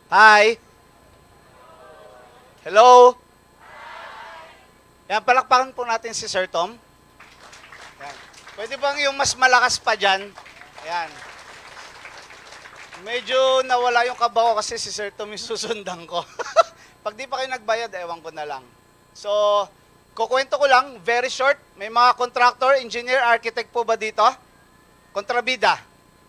Hi. Hello. Yan, palakpakan po natin si Sir Tom. Yan. Pwede bang yung mas malakas pa dyan? Yan. Medyo nawala yung kaba ko kasi si Sir Tom yung susundan ko. Pag di pa kayo nagbayad, ewan ko na lang. So, kukwento ko lang, very short. May mga contractor, engineer, architect po ba dito? Kontrabida.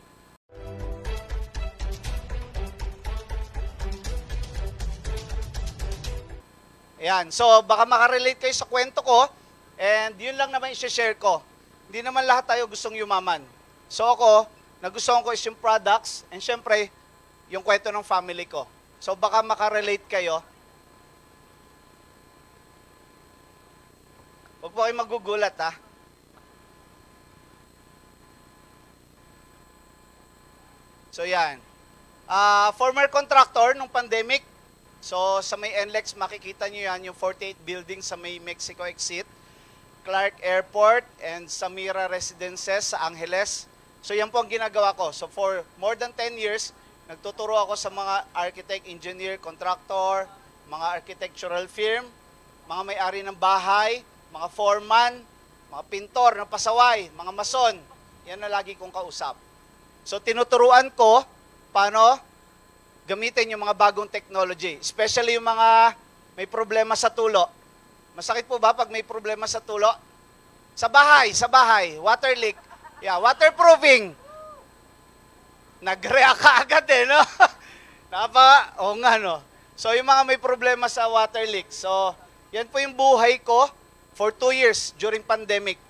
Ayan, so baka makarelate kayo sa kwento ko and yun lang naman i-share ko. Hindi naman lahat tayo gustong yumaman. So ako, nagustuhan ko is yung products and syempre, yung kwento ng family ko. So baka makarelate kayo. Huwag po kayo magugulat ha. So yan. Former contractor nung pandemic. So sa may NLEX, makikita nyo yan, yung 48 building sa may Mexico exit, Clark Airport, and Samira Residences sa Angeles. So yan po ang ginagawa ko. So for more than 10 years, nagtuturo ako sa mga architect, engineer, contractor, mga architectural firm, mga may-ari ng bahay, mga foreman, mga pintor ng pasaway, mga mason. Yan na lagi kong kausap. So tinuturuan ko paano gamitin yung mga bagong technology, especially yung mga may problema sa tulo. Masakit po ba pag may problema sa tulo? Sa bahay, water leak. Yeah, waterproofing. Nag-react ka agad no? Oo nga, no? So, yung mga may problema sa water leak. So, yan po yung buhay ko for 2 years during pandemic.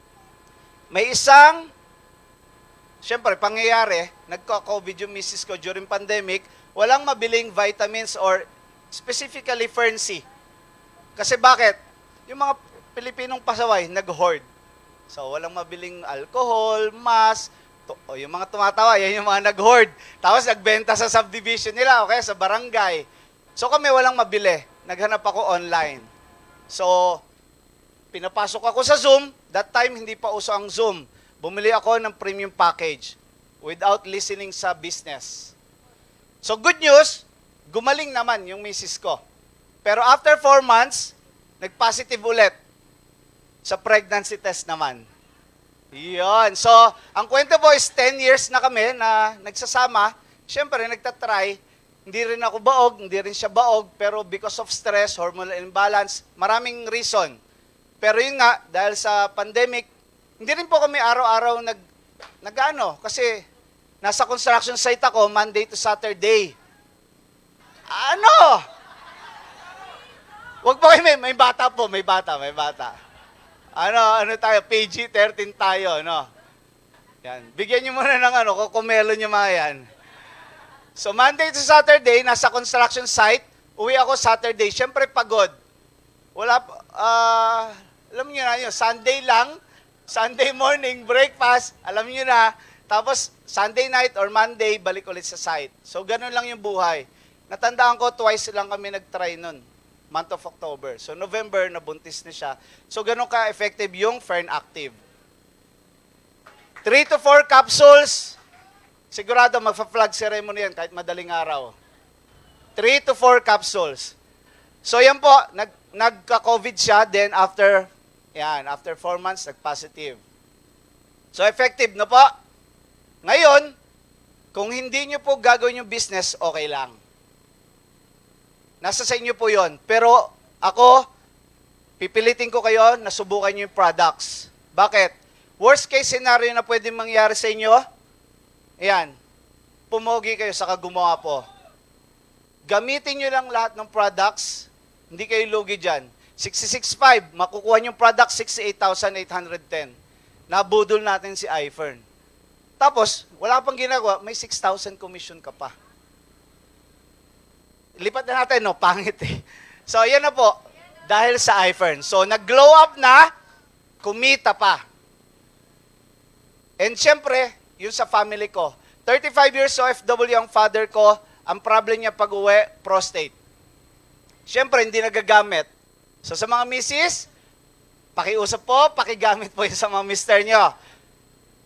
May isang, syempre, pangyayari, nagka-COVID yung misis ko during pandemic, walang mabiling vitamins or specifically Fern-C. Kasi bakit? Yung mga Pilipinong pasaway, nag-hoard. So, walang mabiling alcohol, mask, yung mga tumatawa, yan yung mga nag-hoard. Tapos, nagbenta sa subdivision nila, okay, sa barangay. So, kami walang mabili. Naghanap ako online. So, pinapasok ako sa Zoom. That time, hindi pa uso ang Zoom. Bumili ako ng premium package without listening sa business. So good news, gumaling naman yung misis ko. Pero after 4 months, nag-positive ulit sa pregnancy test naman. Yun. So, ang kwento po is 10 years na kami na nagsasama. Siyempre, nagtatry. Hindi rin ako baog, hindi rin siya baog. Pero because of stress, hormonal imbalance, maraming reason. Pero yun nga, dahil sa pandemic, hindi rin po kami araw-araw nag-ano. Kasi nasa construction site ako, Monday to Saturday. Ano? Wag po kayo, may bata po, may bata. Ano tayo, PG-13 tayo, no? Yan. Bigyan nyo muna ng kukumelo nyo mga yan. So, Monday to Saturday, nasa construction site, uwi ako Saturday. Siyempre, pagod. Wala, alam nyo na yun, Sunday lang, Sunday morning, breakfast, alam nyo na, tapos, Sunday night or Monday, balik ulit sa site. So, ganun lang yung buhay. Natandaan ko, twice lang kami nag-try nun, month of October. So, November, nabuntis na siya. So, ganun ka-effective yung Fern Active. 3 to 4 capsules, sigurado magpa-flag ceremony yan kahit madaling araw. 3 to 4 capsules. So, yan po, nagka-COVID siya, then after 4 months, nag-positive. So, effective na po. Ngayon, kung hindi nyo po gagawin yung business, okay lang. Nasa sa inyo po yon. Pero ako, pipilitin ko kayo na subukan nyo yung products. Bakit? Worst case scenario na pwedeng mangyari sa inyo, ayan, pumogi kayo, saka gumawa po. Gamitin nyo lang lahat ng products, hindi kayo lugi dyan. 66.5, makukuha nyo yung product, 68,810. Nabudol natin si iFern. Tapos, wala pang ginagawa, may 6,000 commission ka pa. Lipat na natin, no? Pangit eh. So, yan na po. Dahil sa iFern. So, nag-glow up na, kumita pa. And syempre, yun sa family ko. 35 years OFW ang father ko, ang problem niya pag-uwi, prostate. Syempre, hindi nagagamit. So, sa mga misis, pakiusap po, pakigamit po yun sa mga mister nyo.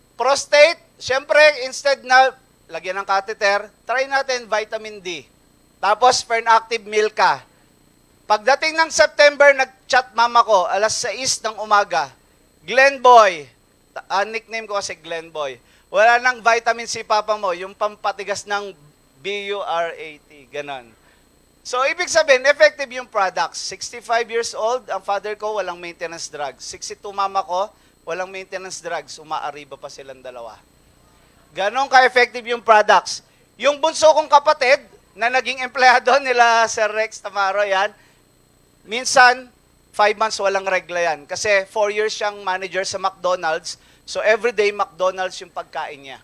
Prostate, syempre, instead na lagyan ng catheter, try natin vitamin D. Tapos Fernactive Milka. Pagdating ng September, nag-chat mama ko, alas 6 ng umaga. Glenboy. Nickname ko kasi Glenboy. Wala nang vitamin C papa mo, yung pampatigas ng BURAT. Ganon. So, ibig sabihin, effective yung products. 65 years old, ang father ko, walang maintenance drugs. 62 mama ko, walang maintenance drugs. Umaariba pa silang dalawa. Ganon ka-effective yung products. Yung bunso kong kapatid, na naging empleyado nila Sir Rex Tamaro, yan, minsan, 5 months walang regla yan. Kasi 4 years siyang manager sa McDonald's, so everyday McDonald's yung pagkain niya.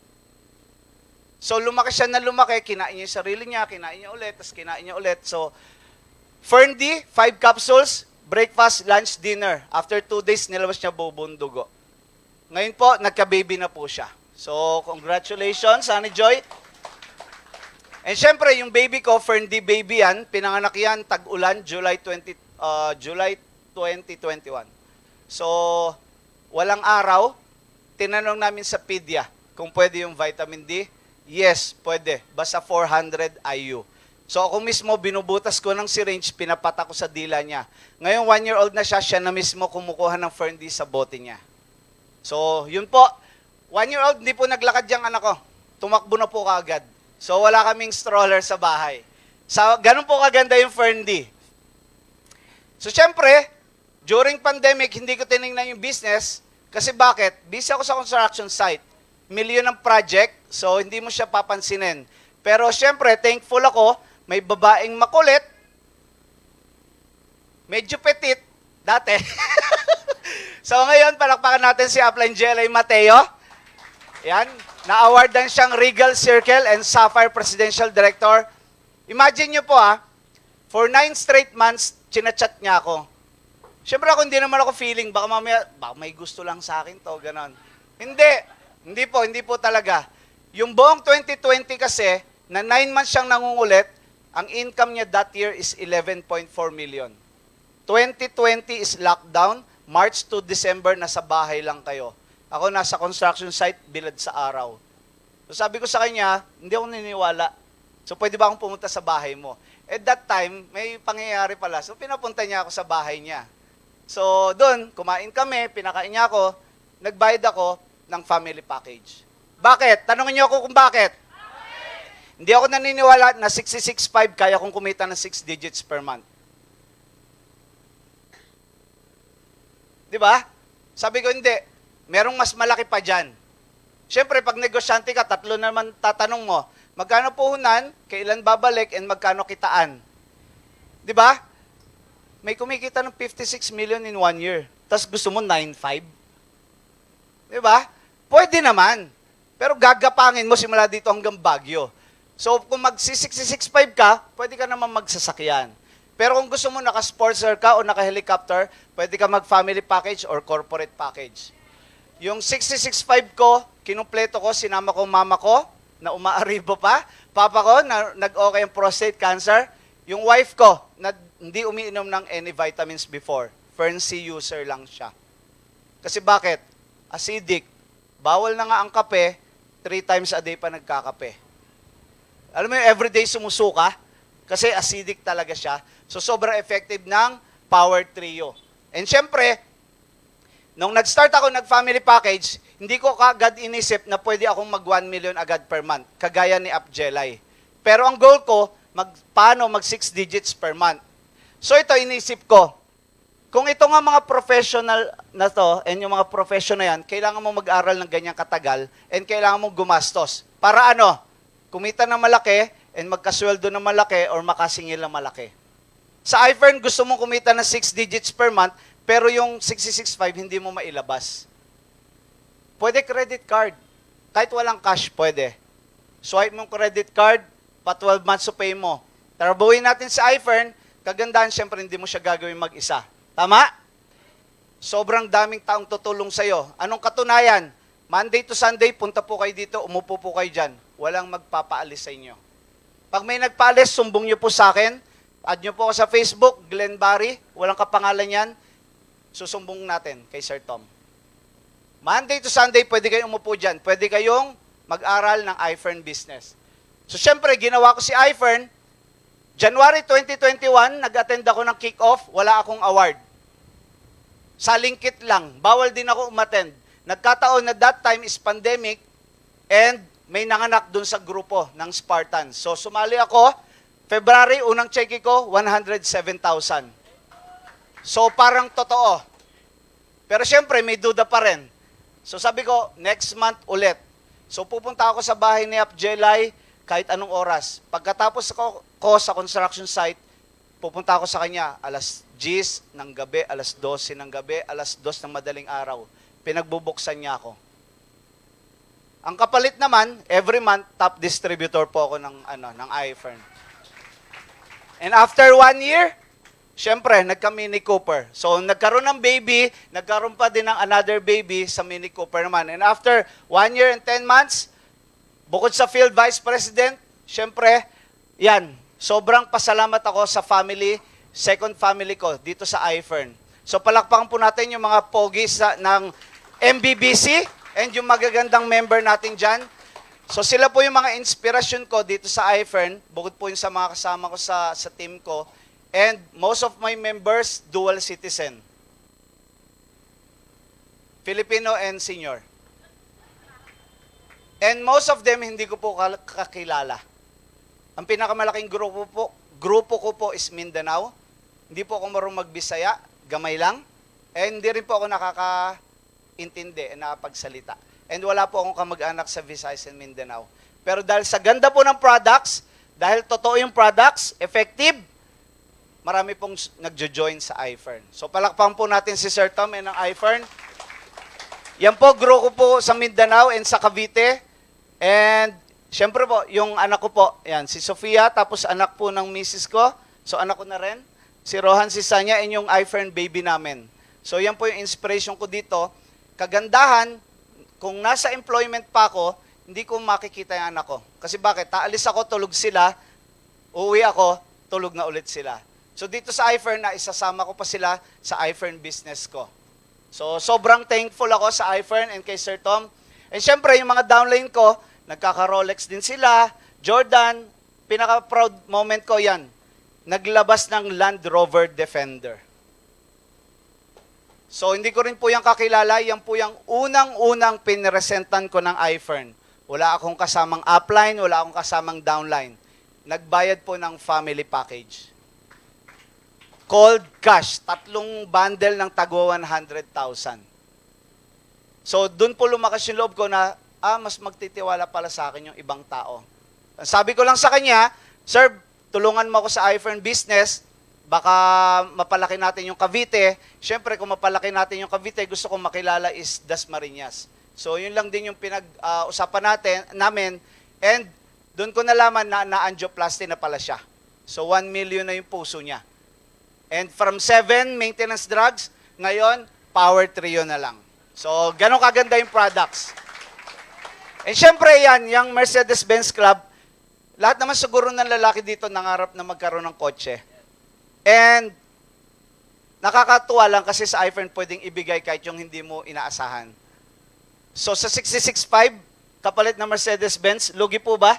So lumaki siya na lumaki, kinain niya yung sarili niya, kinain niya ulit, tapos kinain niya ulit. So, Ferndy, 5 capsules, breakfast, lunch, dinner. After 2 days, nilabas niya bubong dugo. Ngayon po, nagka-baby na po siya. So, congratulations, Honey Joy. And syempre, yung baby ko, Ferndy baby yan, pinanganak yan, tag-ulan, July 2021. So, walang araw, tinanong namin sa pedia kung pwede yung vitamin D. Yes, pwede. Basta 400 IU. So, ako mismo, binubutas ko ng syringe, pinapata ko sa dila niya. Ngayon, 1-year-old na siya, siya na mismo kumukuha ng Ferndy sa bote niya. So, yun po. 1-year-old, hindi po naglakad yung anak ko. Tumakbo na po kaagad. So, wala kaming stroller sa bahay. So, ganun po kaganda yung Ferndy. So, syempre, during pandemic, hindi ko tinignan yung business. Kasi bakit? Busy ako sa construction site. Milyon ng project, so hindi mo siya papansinin. Pero syempre, thankful ako, may babaeng makulit, medyo petit, dati. So ngayon, palakpakan natin si Upline Jelay Mateo. Yan, na-awardan siyang Regal Circle and Sapphire Presidential Director. Imagine nyo po for 9 straight months, chinachat niya ako. Siyempre ako, hindi naman ako feeling, baka mamaya, baka may gusto lang sa akin to, ganon. Hindi po talaga. Yung buong 2020 kasi, na 9 months siyang nangungulit, ang income niya that year is 11.4 million. 2020 is lockdown, March to December, nasa bahay lang kayo. Ako nasa construction site, bilad sa araw. So sabi ko sa kanya, hindi ako niniwala. So pwede ba akong pumunta sa bahay mo? At that time, may pangyayari pala. So pinapunta niya ako sa bahay niya. So doon, kumain kami, pinakain niya ako, nagbayad ako ng family package. Bakit? Tanungin niyo ako kung bakit. Hindi ako naniniwala na 66.5 kaya kong kumita ng 6 digits per month. Di ba? Sabi ko, hindi. Merong mas malaki pa dyan. Siyempre, pag negosyante ka, 3 naman tatanong mo, magkano puhunan, kailan babalik, and magkano kitaan. Di ba? May kumikita ng 56 million in 1 year. Tapos gusto mo 9.5. Di ba? Pwede naman. Pero gagapangin mo simula dito hanggang Baguio. So, kung mag-66.5 ka, pwede ka naman magsasakyan. Pero kung gusto mo naka-sportster ka o naka-helicopter, pwede ka mag-family package or corporate package. Yung 66.5 ko, kinumpleto ko, sinama ko mama ko, na umaaribo pa. Papa ko, na nag-okay ang prostate cancer. Yung wife ko, na hindi umiinom ng any vitamins before. Fern-C user lang siya. Kasi bakit? Acidic. Bawal na nga ang kape, 3 times a day pa nagkakape. Alam mo yung everyday sumusuka? Kasi acidic talaga siya. So, sobrang effective ng Power Trio. And syempre, nung nag-start ako nag-family package, hindi ko kagad inisip na pwede akong mag 1 million agad per month, kagaya ni Upjelay. Pero ang goal ko, paano mag 6 digits per month. So, ito inisip ko. Kung ito nga mga professional na to, and yung mga professional yan, kailangan mo mag-aral ng ganyang katagal, and kailangan mong gumastos. Para ano? Kumita ng malaki, and magkasweldo ng malaki, or makasingil ng malaki. Sa iFern, gusto mong kumita ng 6 digits per month, pero yung 66.5, hindi mo mailabas. Pwede credit card. Kahit walang cash, pwede. Swipe mong credit card, pa 12 months to pay mo. Tarabuhin natin sa iFern, kagandahan, syempre, hindi mo siya gagawin mag-isa. Tama? Sobrang daming taong tutulong sa'yo. Anong katunayan? Monday to Sunday, punta po kayo dito, umupo po kayo dyan. Walang magpapaalis sa inyo. Pag may nagpaalis, sumbong nyo po sa akin. Add nyo po ako sa Facebook, Glenn Barry. Walang kapangalan yan. Susumbong natin kay Sir Tom. Monday to Sunday, pwede kayong umupo dyan. Pwede kayong mag-aral ng iFern business. So, syempre, ginawa ko si iFern, January 2021, nag-attend ako ng kick-off, wala akong award. Salingkit lang, bawal din ako umattend. Nagkataon na that time is pandemic and may nanganak dun sa grupo ng Spartans. So sumali ako, February, unang check ko, 107,000. So parang totoo. Pero syempre, may duda pa rin. So sabi ko, next month ulit. So pupunta ako sa bahay ni Apjelay kahit anong oras. Pagkatapos ko sa construction site, pupunta ako sa kanya alas 10 ng gabi, alas 12 ng gabi, alas 2 ng madaling araw. Pinagbubuksan niya ako. Ang kapalit naman, every month, top distributor po ako ng iFern. And after 1 year, syempre, nagka-Mini Cooper. So, nagkaroon ng baby, nagkaroon pa din ng another baby sa Mini Cooper naman. And after 1 year and 10 months, bukod sa Field Vice President, syempre, yan, sobrang pasalamat ako sa family, second family ko, dito sa iFern. So, palakpakan po natin yung mga pogis ng MBBC and yung magagandang member natin dyan. So, sila po yung mga inspirasyon ko dito sa iFern, bukod po yung sa mga kasama ko sa team ko. And most of my members, dual citizen. Filipino and senior. And most of them, hindi ko po kakilala. Ang pinakamalaking grupo ko po is Mindanao. Hindi po ako marunong magbisaya, gamay lang. And hindi rin po ako nakakaintindi, nakapagsalita. And wala po akong kamag-anak sa Visayas and Mindanao. Pero dahil sa ganda po ng products, dahil totoo yung products, effective, marami pong nagjo-join sa iFern. So palakpakan po natin si Sir Tom and ang iFern. Yan po, grow ko po sa Mindanao and sa Cavite. And syempre po, yung anak ko po, yan, si Sofia, tapos anak po ng misis ko. So anak ko na rin. Si Rohan, si Sanya, and yung iFern baby namin. So yan po yung inspiration ko dito. Kagandahan, kung nasa employment pa ako, hindi ko makikita yung anak ko. Kasi bakit? Taalis ako, tulog sila. Uuwi ako, tulog na ulit sila. So dito sa iFern, na isasama ko pa sila sa iFern business ko. So sobrang thankful ako sa iFern and kay Sir Tom. And syempre, yung mga downline ko, nagkaka-Rolex din sila. Jordan, pinaka-proud moment ko yan. Naglabas ng Land Rover Defender. So hindi ko rin po yan kakilala. Yan po yung unang-unang pinresentan ko ng iFern. Wala akong kasamang upline, wala akong kasamang downline. Nagbayad po ng family package. Cold cash, 3 bundle ng tagwa 100,000. So, doon po lumakas yung loob ko na, mas magtitiwala pala sa akin yung ibang tao. Sabi ko lang sa kanya, Sir, tulungan mo ako sa iFern business, baka mapalaki natin yung Cavite. Siyempre, kung mapalaki natin yung Cavite, gusto kong makilala is Dasmariñas. So, yun lang din yung pinag-usapan namin. And, doon ko nalaman na na-angioplasty na pala siya. So, 1 million na yung puso niya. And from 7 maintenance drugs, ngayon, power trio na lang. So, ganun kaganda yung products. And syempre yan, yung Mercedes-Benz Club, lahat naman siguro ng lalaki dito nangarap na magkaroon ng kotse. And, nakakatuwa lang kasi sa iFern pwedeng ibigay kahit yung hindi mo inaasahan. So, sa 66.5, kapalit na Mercedes-Benz, lugi po ba?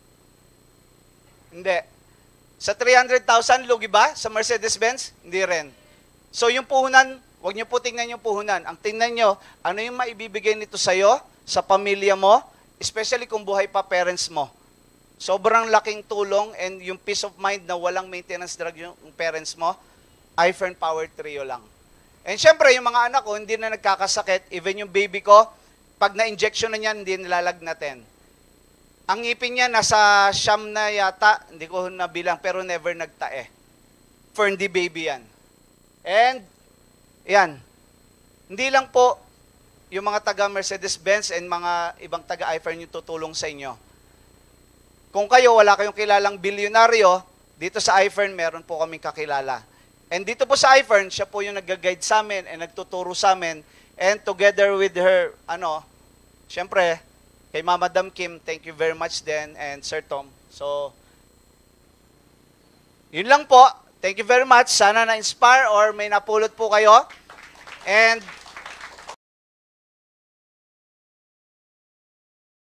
Hindi. Sa 300,000, lugi ba sa Mercedes-Benz? Hindi rin. So yung puhunan, huwag niyo po tingnan yung puhunan. Ang tingnan niyo, ano yung maibibigay nito sa'yo, sa pamilya mo, especially kung buhay pa parents mo. Sobrang laking tulong and yung peace of mind na walang maintenance drug yung parents mo, iFern Power Trio lang. And syempre, yung mga anak ko, hindi na nagkakasakit. Even yung baby ko, pag na-injection na niyan, hindi nilalagnatin. Ang ngipin niya, nasa siyam na yata, hindi ko nabilang, pero never nagtae. Ferndi baby yan. And, yan. Hindi lang po yung mga taga Mercedes-Benz and mga ibang taga iFern yung tutulong sa inyo. Kung kayo, wala kayong kilalang bilyonaryo, dito sa iFern, meron po kaming kakilala. And dito po sa iFern, siya po yung nag-guide sa amin and nagtuturo sa amin. And together with her, syempre, kay Madam Kim, thank you very much din, and Sir Tom. So, yun lang po. Thank you very much. Sana na-inspire or may napulot po kayo. And